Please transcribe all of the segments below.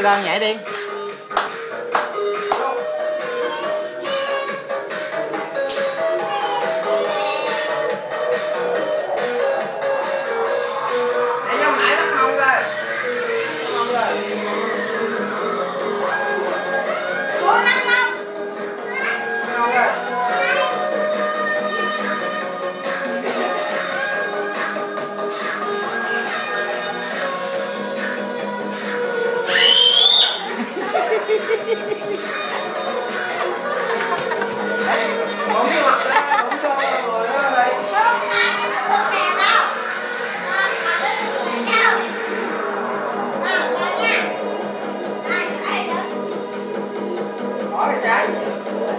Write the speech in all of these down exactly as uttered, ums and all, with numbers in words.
Đơn nhảy đi. Bóng cái mặt ra, bóng cho người đó đây. Bỏ cái trái gì?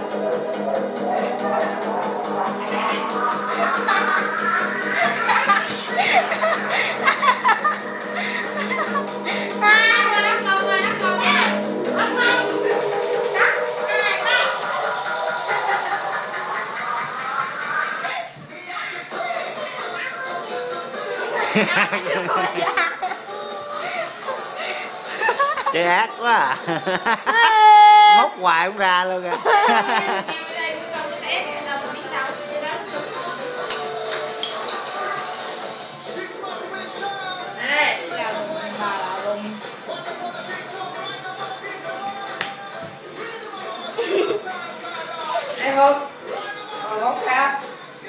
Chơi ác quá à. Móc hoài cũng ra luôn kìa. Em không? Còn bóng ra.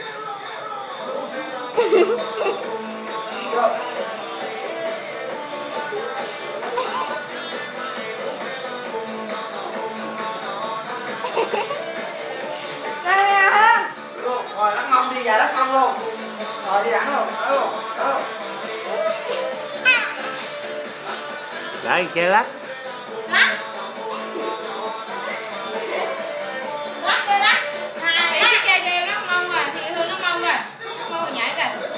Rồi lắc mông đi, dài lắc mông luôn. Rồi đi đẳng luôn, đó luôn, đó luôn. Đấy, chơi lắc. Lắc. Lắc chơi lắc. Hai lắc chơi chơi lắc mông rồi, thì Hương lắc mông rồi. Lắc mông nhảy kìa.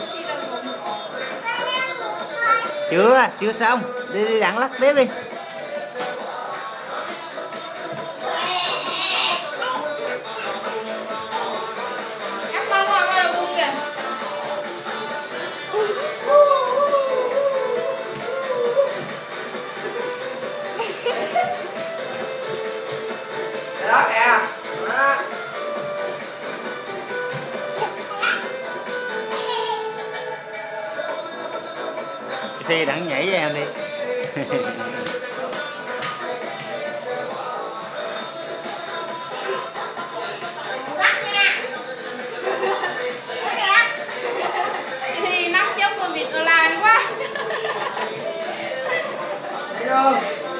Chưa, chưa xong. Đi đi đặng lắc tiếp đi. Đó kìa. Đó. Thì đặng nhảy với em đi. Thì nóng giống con vịt Lan quá. Đi vô.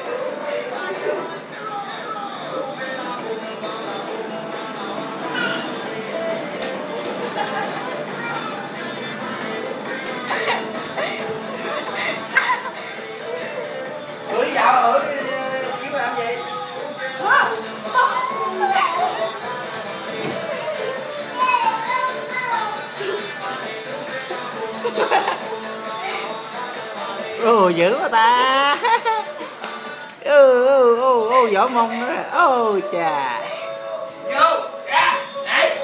Ủa dạo ở kiếm làm gì? Ồ dữ quá ta. Ừ ừ ừ ừ vỏ mông nữa. Ô chà. Vô, ra, nhảy.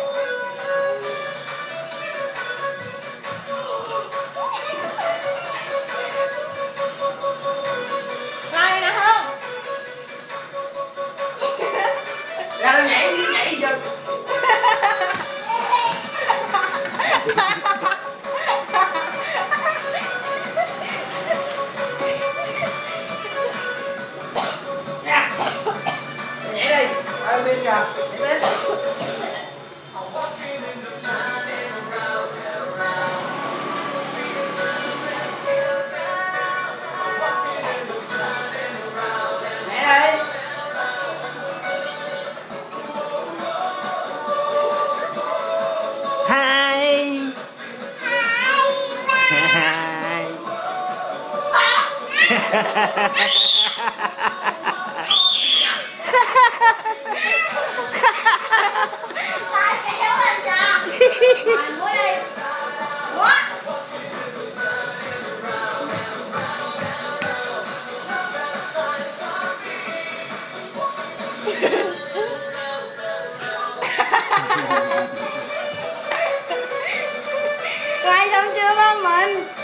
Đây nè Hương. Ra nó nhảy đi, nhảy vô. Nha. Nhảy đi, ở bên kìa, nhảy đến. Nhảy đi. Hai. Hai. Quay xong chưa ba mình?